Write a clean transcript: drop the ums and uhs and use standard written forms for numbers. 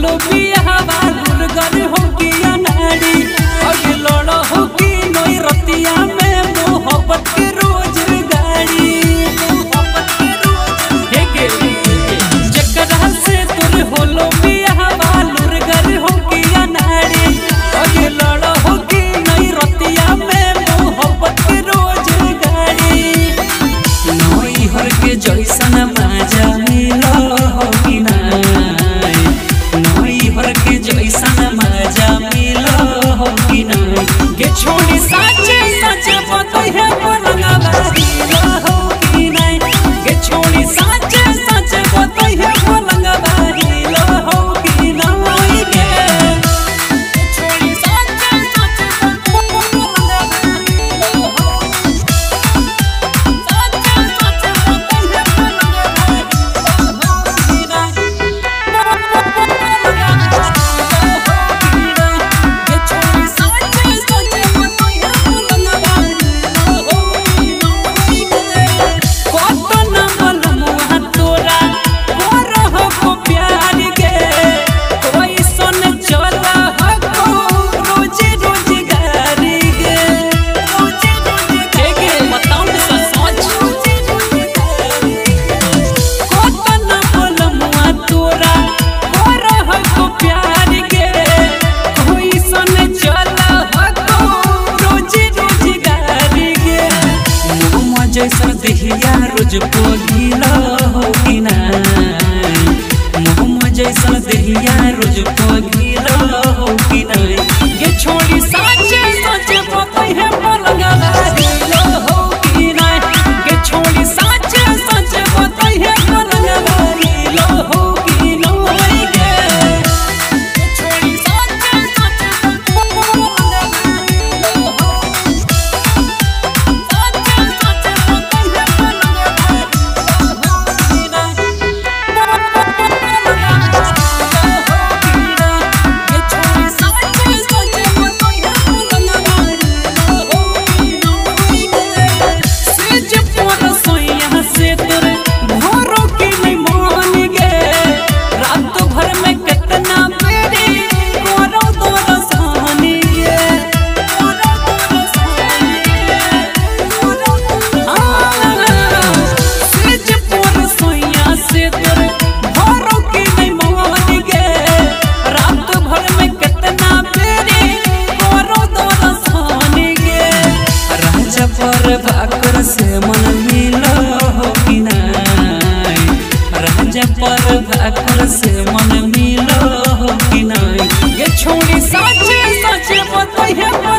होलो बिया बालुर गर हो कि अनाड़ी अगे लड़ हो कि नई रतिया में मोहब्बत के रोज गाड़ी जकरा से तोर होलो बिया बालुर गर हो कि अनाड़ी अगे लड़ हो कि नई रतिया में मोहब्बत के रोज गाड़ी नई हर के जैसन माजा मिलो हो कि नाई नई हर के जैसन माजा मिलो हो कि नाई के छोड़ी साचे साचे बतई है पलंगा बाहिलो हो कि नाई के छोड़ी साचे साचे बतई है पलंगा बाहिलो हो कि नाई के छोड़ी साचे साचे पलंगा बाहिलो हो साचे साचे बतई है पलंगा बाहिलो हो कि नाई के छोड़ी साचे साचे बतई है पलंगा बाहिलो हो कि नाई कत न मनमुआ तोरा करह को प्यार के कोई सन चल हो रोज रोजगार के के बताओ सच कत न मनमुआ तोरा करह को प्यार के कोई सन चल हो रोज रोजगार के मुँह जैसा देहिया रोज पोगिलो हो कि नाई मुँह जैसा देहिया रोज पोगिलो हो कि नाई ये छोड़ी साचे साचे बतई है पलंगा बाहिलो हो कि नाई ये छोड़ी साचे साचे बतई है पलंगा बाहिलो हो कि नाई के छोड़ी साचे साचे पलंगा बाहिलो हो साचे साचे बतई है पलंगा बाहिलो हो कि नाई ये छोड़ी साचे साचे बतई है पलंगा बाहिलो हो कि नाई सेज पर सोइया से तोर भरो के नहीं मान गे रात भर में कितना बेरी करो तोर सानी गे करो तोर सानी सेज पर सोइया से तोर भरो के नहीं मान गे रात भर में कितना बेरी करो तोर सानी गे राजा पर भाकर से मन मिलो हो कि नाई राजा पर भाकर से मन मिलो हो कि नाई ये छोड़ी साचे साचे बतई है